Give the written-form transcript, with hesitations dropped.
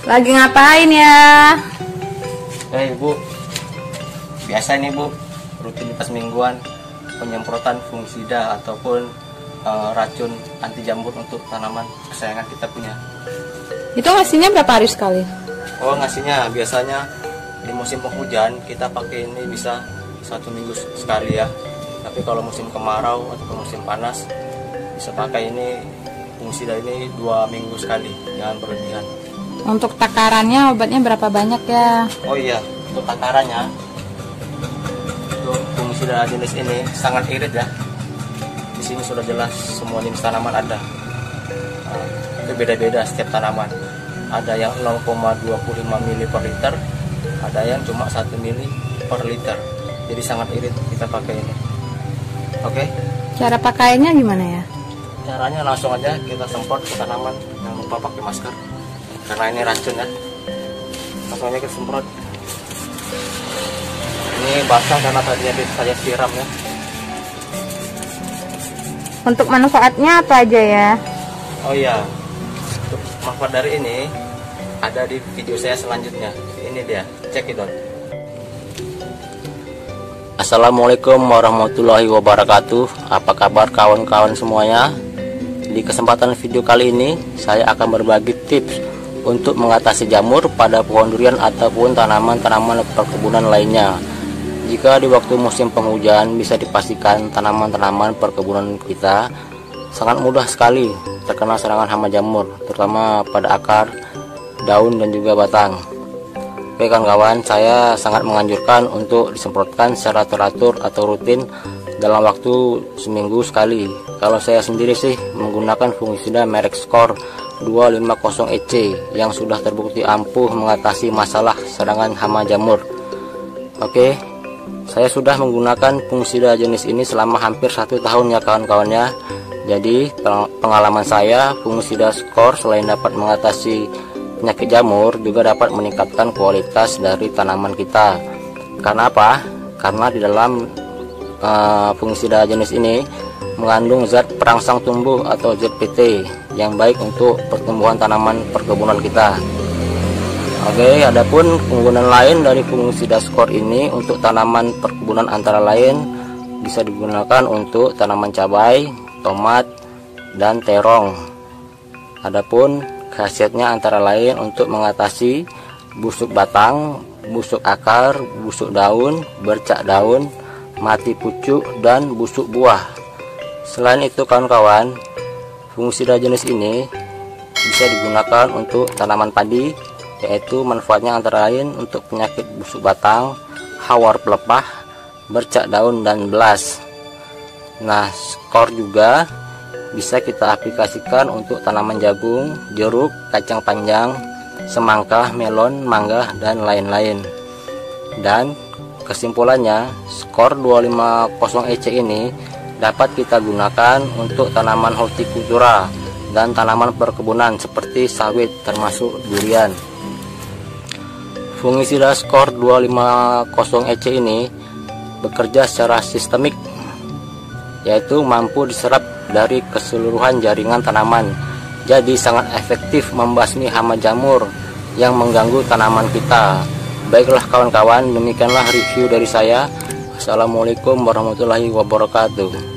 Lagi ngapain ya? Ibu, biasa nih Bu, rutinitas mingguan penyemprotan fungisida ataupun racun anti jamur untuk tanaman kesayangan kita punya. Itu ngasihnya berapa hari sekali? Oh, ngasihnya biasanya di musim penghujan kita pakai ini bisa 1 minggu sekali ya. Tapi kalau musim kemarau ataupun musim panas bisa pakai ini fungisida ini 2 minggu sekali, jangan berlebihan. Untuk takarannya obatnya berapa banyak ya? Oh iya, untuk takarannya untuk fungisida jenis ini sangat irit ya. Di sini sudah jelas semua jenis tanaman ada. Itu beda-beda setiap tanaman. Ada yang 0,25 ml per liter, ada yang cuma 1 ml per liter. Jadi sangat irit kita pakai ini. Oke? Cara pakainya gimana ya? Caranya langsung aja kita semprot ke tanaman, jangan lupa pakai masker. Karena ini racun ya. Langsung aja kita semprot. Ini basah karena tadinya saya siram ya. Untuk manfaatnya apa aja ya? Oh iya, untuk manfaat dari ini ada di video saya selanjutnya. Ini dia, cek itu. Assalamualaikum warahmatullahi wabarakatuh. Apa kabar kawan-kawan semuanya? Di kesempatan video kali ini saya akan berbagi tips untuk mengatasi jamur pada pohon durian ataupun tanaman-tanaman perkebunan lainnya. Jika di waktu musim penghujan, bisa dipastikan tanaman-tanaman perkebunan kita sangat mudah sekali terkena serangan hama jamur, terutama pada akar, daun, dan juga batang. Oke kawan-kawan, saya sangat menganjurkan untuk disemprotkan secara teratur atau rutin dalam waktu seminggu sekali. Kalau saya sendiri sih menggunakan fungisida merek Skor 250 EC yang sudah terbukti ampuh mengatasi masalah serangan hama jamur. Oke, saya sudah menggunakan fungisida jenis ini selama hampir 1 tahun ya kawan-kawannya. Jadi pengalaman saya, fungisida Skor selain dapat mengatasi penyakit jamur juga dapat meningkatkan kualitas dari tanaman kita. Karena apa? Karena di dalam fungisida jenis ini mengandung zat perangsang tumbuh atau ZPT yang baik untuk pertumbuhan tanaman perkebunan kita. Oke, adapun penggunaan lain dari fungisida Skor ini untuk tanaman perkebunan antara lain bisa digunakan untuk tanaman cabai, tomat, dan terong. Adapun khasiatnya antara lain untuk mengatasi busuk batang, busuk akar, busuk daun, bercak daun, mati pucuk, dan busuk buah. Selain itu kawan-kawan, fungisida jenis ini bisa digunakan untuk tanaman padi, yaitu manfaatnya antara lain untuk penyakit busuk batang, hawar pelepah, bercak daun, dan belas. Nah, Skor juga bisa kita aplikasikan untuk tanaman jagung, jeruk, kacang panjang, semangka, melon, mangga, dan lain-lain. Dan kesimpulannya, Skor 250 EC ini dapat kita gunakan untuk tanaman hortikultura dan tanaman perkebunan seperti sawit termasuk durian. Fungisida Skor 250 EC ini bekerja secara sistemik, yaitu mampu diserap dari keseluruhan jaringan tanaman. Jadi sangat efektif membasmi hama jamur yang mengganggu tanaman kita. Baiklah kawan-kawan, demikianlah review dari saya. Assalamualaikum warahmatullahi wabarakatuh.